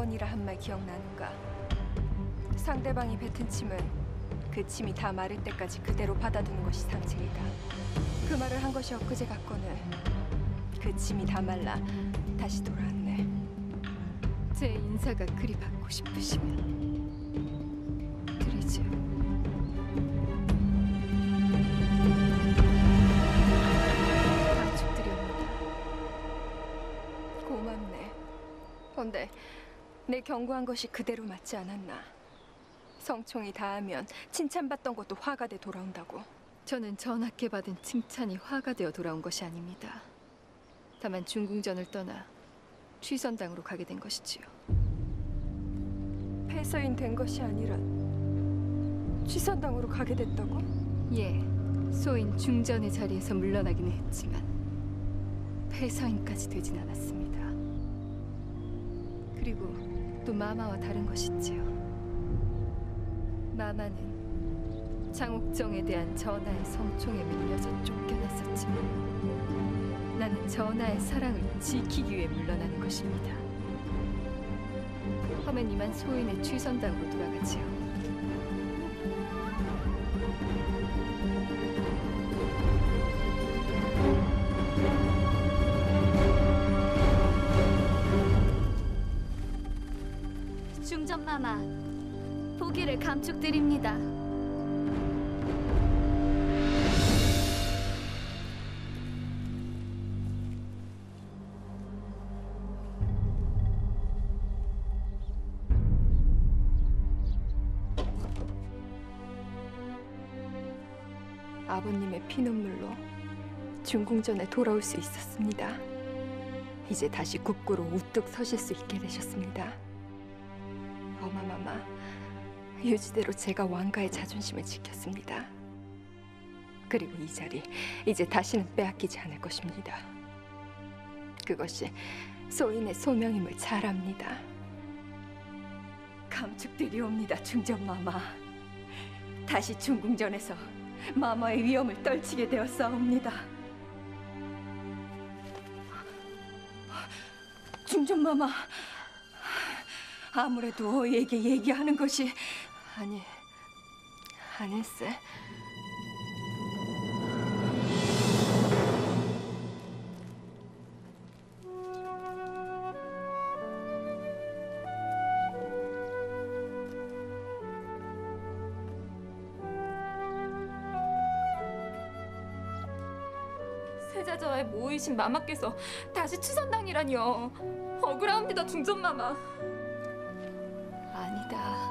소원이라 한 말 기억나는가? 상대방이 뱉은 침은 그 침이 다 마를 때까지 그대로 받아두는 것이 상책이다. 그 말을 한 것이 엊그제 같거늘 그 침이 다 말라 다시 돌아왔네. 제 인사가 그리 받고 싶으시면 드리죠. 감축드리옵니다. 고맙네. 헌데 내 경고한 것이 그대로 맞지 않았나? 성총이 다하면 칭찬받던 것도 화가 돼 돌아온다고. 저는 전하께 받은 칭찬이 화가 되어 돌아온 것이 아닙니다. 다만 중궁전을 떠나 취선당으로 가게 된 것이지요. 폐서인 된 것이 아니라 취선당으로 가게 됐다고? 예, 소인 중전의 자리에서 물러나기는 했지만 폐서인까지 되진 않았습니다. 그리고 또 마마와 다른 것이지요. 마마는 장옥정에 대한 전하의 성총에 밀려서 쫓겨났었지만 나는 전하의 사랑을 지키기 위해 물러나는 것입니다. 험엔 이만 소인의 취선당으로 돌아가지요. 중전마마, 보기를 감축드립니다. 아버님의 피눈물로 중궁전에 돌아올 수 있었습니다. 이제 다시 국구로 우뚝 서실 수 있게 되셨습니다. 어마마마, 유지대로 제가 왕가의 자존심을 지켰습니다. 그리고 이 자리 이제 다시는 빼앗기지 않을 것입니다. 그것이 소인의 소명임을 잘 압니다. 감축드리옵니다, 중전마마. 다시 중궁전에서 마마의 위엄을 떨치게 되었사옵니다. 중전마마, 아무래도 어이에게 얘기하는 것이 아닐세. 세자저하에 모이신 마마께서 다시 취선당이라니요. 억울합니다, 중전마마. 아니다.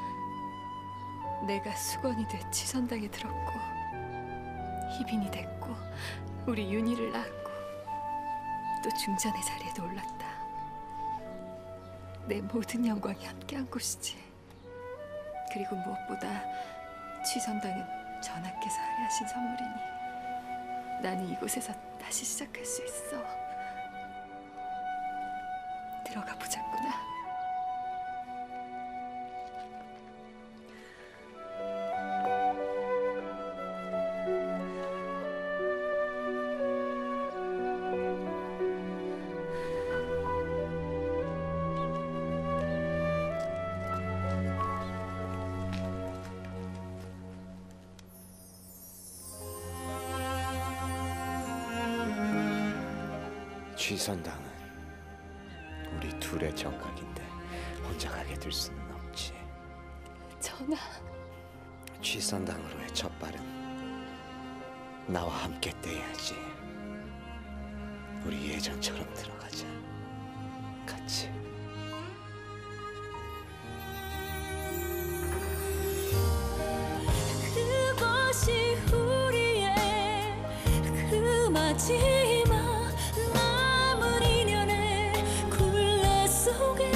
내가 수건이 돼 취선당에 들었고 희빈이 됐고 우리 윤희를 낳았고 또 중전의 자리에도 올랐다. 내 모든 영광이 함께한 곳이지. 그리고 무엇보다 취선당은 전하께서 할애하신 선물이니 나는 이곳에서 다시 시작할 수 있어. 들어가 보자꾸나. 취선당은 우리 둘의 정각인데 혼자 가게 둘 수는 없지. 전하. 취선당으로의 첫 발은 나와 함께 떼야지. 우리 예전처럼 들어가자. 같이. 그것이 우리의 그 마지막 남은 인연의 굴레 속에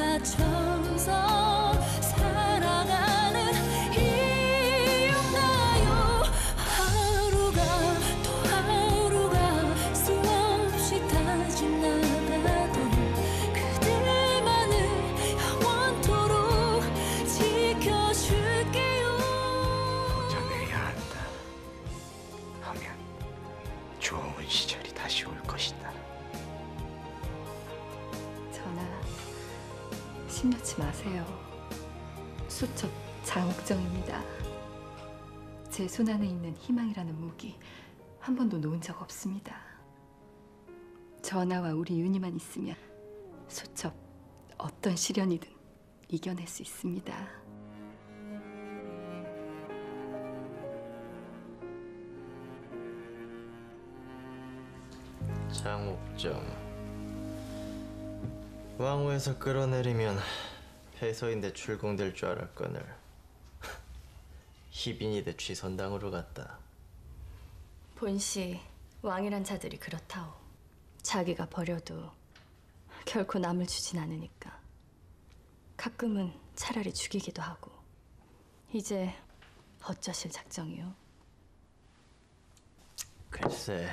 갇혀서 살아가는 이유가요. 하루가 또 하루가 수없이 다 지나가도 그대만을 영원토록 지켜줄게요. 혼자 내야 한다 하면 좋은 시절 오해하지 마세요. 수첩 장욱정입니다. 제 손 안에 있는 희망이라는 무기 한 번도 놓은 적 없습니다. 전하와 우리 윤희만 있으면 수첩 어떤 시련이든 이겨낼 수 있습니다. 장옥정 왕후에서 끌어내리면 폐서인대 출궁될 줄 알았거늘 희빈이대 취선당으로 갔다. 본시 왕이란 자들이 그렇다오. 자기가 버려도 결코 남을 주진 않으니까. 가끔은 차라리 죽이기도 하고. 이제 어쩌실 작정이오? 글쎄,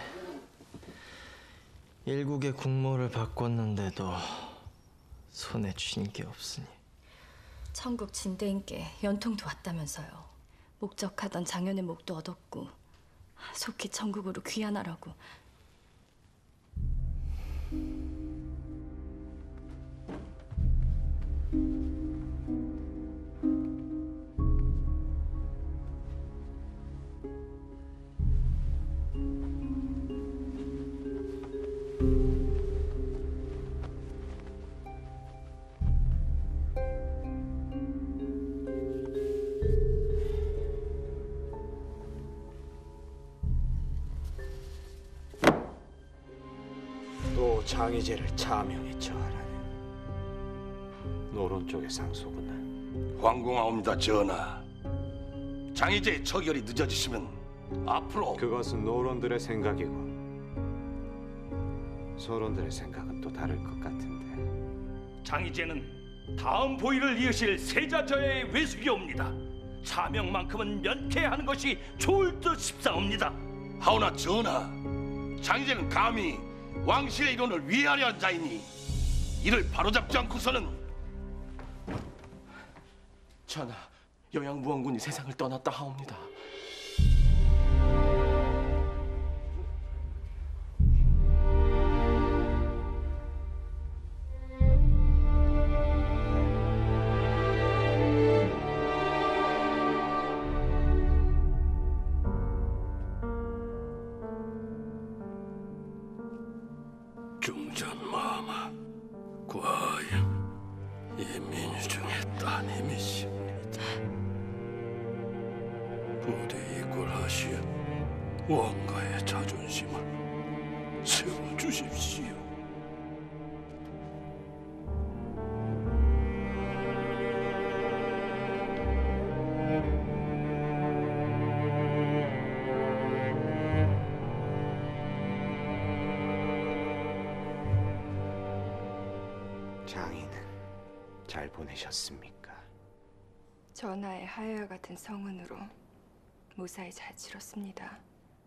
일국의 국모를 바꿨는데도 손에 쥔 게 없으니. 천국 진대인께 연통도 왔다면서요. 목적하던 장현의 목도 얻었고 속히 천국으로 귀환하라고. 또 장희재를 차명에 처하라네. 노론 쪽의 상소구나. 황공하옵니다, 전하. 장희재의 처결이 늦어지시면 앞으로 그것은 노론들의 생각이고 서론들의 생각은 또 다를 것 같은데. 장희재는 다음 보위를 이으실 세자저의 외숙이옵니다. 차명만큼은 면케하는 것이 좋을 듯 싶사옵니다. 하오나 전하, 장희재는 감히 왕실의 일원을 위하려 한 자이니 이를 바로잡지 않고서는. 전하, 여양무원군이 세상을 떠났다 하옵니다. 중전마마, 과연 이 민중의 따님이십니다. 부디 이굴하시어 왕가의 자존심을 세워주십시오. 장인은 잘 보내셨습니까? 전하의 하야와 같은 성운으로 무사히 잘 치렀습니다.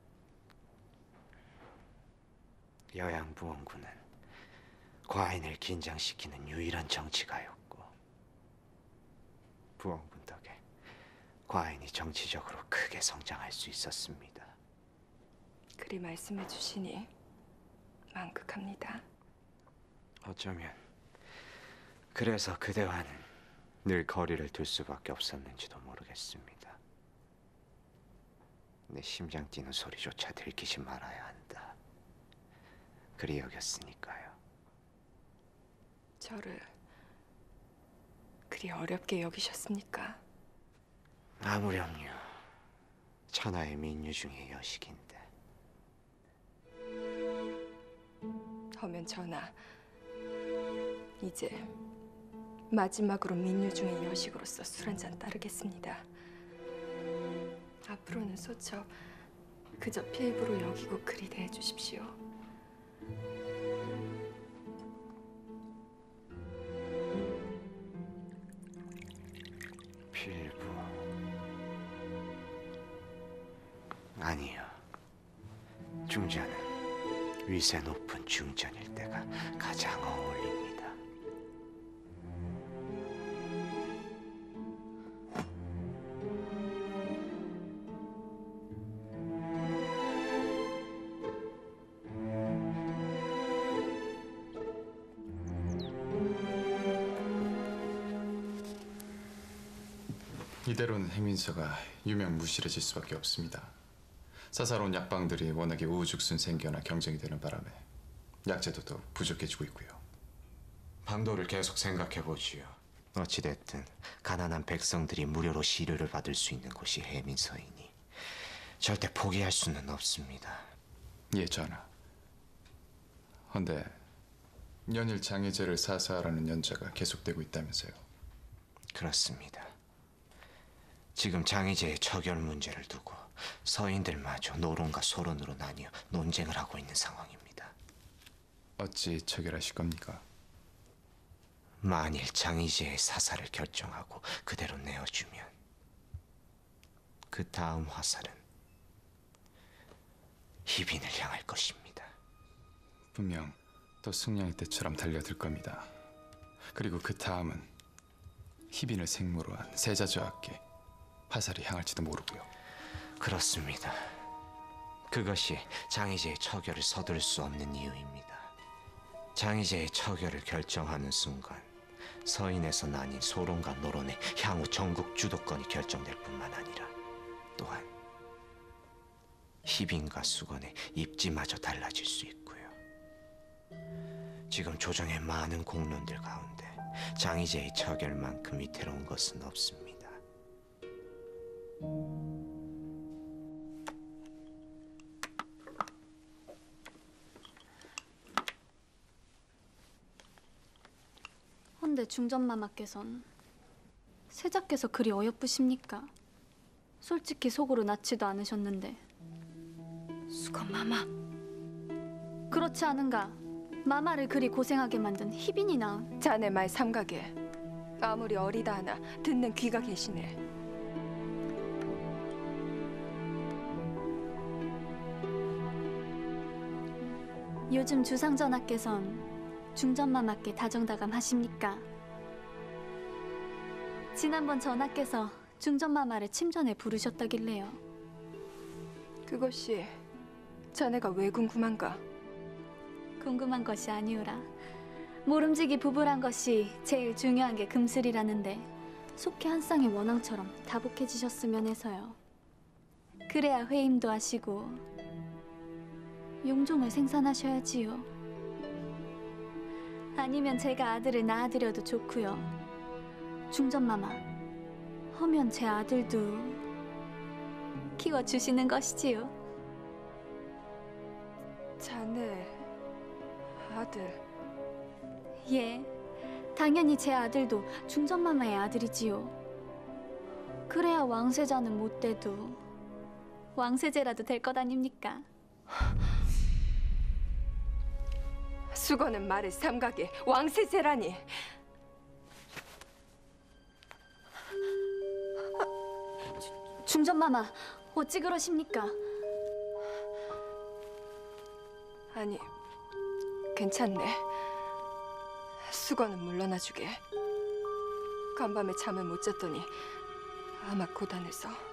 여양부원군은 과인을 긴장시키는 유일한 정치가였고 부원군 덕에 과인이 정치적으로 크게 성장할 수 있었습니다. 그리 말씀해 주시니 만극합니다. 어쩌면 그래서 그대와는 늘 거리를 둘 수밖에 없었는지도 모르겠습니다. 내 심장 뛰는 소리조차 들키지 말아야 한다. 그리 여겼으니까요. 저를 그리 어렵게 여기셨습니까? 아무렴요. 천하의 민유 중의 여식인데. 허면 전하, 이제 마지막으로 민유 중의 여식으로서 술 한 잔 따르겠습니다. 앞으로는 소첩 그저 피입으로 여기고 그리 대해 주십시오. 필부. 아니요. 중자는 위세 높은 중전일 때가 가장 어울립니다. 이대로는 해민서가 유명무실해질 수밖에 없습니다. 사사로운 약방들이 워낙에 우후죽순 생겨나 경쟁이 되는 바람에 약재도 더 부족해지고 있고요. 방도를 계속 생각해보지요. 어찌됐든 가난한 백성들이 무료로 시료를 받을 수 있는 곳이 해민서이니 절대 포기할 수는 없습니다. 예, 전하. 헌데 연일 장의제를 사사하라는 연자가 계속되고 있다면서요. 그렇습니다. 지금 장의제의 처결 문제를 두고 서인들마저 노론과 소론으로 나뉘어 논쟁을 하고 있는 상황입니다. 어찌 처결하실 겁니까? 만일 장의제의 사사를 결정하고 그대로 내어주면 그 다음 화살은 희빈을 향할 것입니다. 분명 또 승냥이 때처럼 달려들 겁니다. 그리고 그 다음은 희빈을 생모로 한 세자저하께 화살이 향할지도 모르고요. 그렇습니다. 그것이 장의제의 처결을 서두를 수 없는 이유입니다. 장의제의 처결을 결정하는 순간 서인에서 나뉜 소론과 노론의 향후 전국 주도권이 결정될 뿐만 아니라 또한 희빈과 수건의 입지마저 달라질 수 있고요. 지금 조정의 많은 공론들 가운데 장의제의 처결만큼 위태로운 것은 없습니다. 헌데 중전마마께선 세자께서 그리 어여쁘십니까? 솔직히 속으로 낳지도 않으셨는데. 수건마마. 그렇지 않은가? 마마를 그리 고생하게 만든 희빈이 나은. 자네 말 삼가게. 아무리 어리다 하나 듣는 귀가 계시네. 요즘 주상전하께선 중전마마께 다정다감하십니까? 지난번 전하께서 중전마마를 침전에 부르셨다길래요. 그것이 자네가 왜 궁금한가? 궁금한 것이 아니오라. 모름지기 부부란 것이 제일 중요한 게 금슬이라는데 속히 한 쌍의 원앙처럼 다복해지셨으면 해서요. 그래야 회임도 하시고 용종을 생산하셔야지요. 아니면 제가 아들을 낳아드려도 좋고요. 중전마마, 허면 제 아들도 키워주시는 것이지요. 자네 아들. 예, 당연히 제 아들도 중전마마의 아들이지요. 그래야 왕세자는 못 돼도 왕세제라도 될 것 아닙니까? 수건은 말을 삼가게. 왕세제라니. 중전마마, 어찌 그러십니까? 아니, 괜찮네. 수건은 물러나주게. 간밤에 잠을 못 잤더니 아마 고단해서.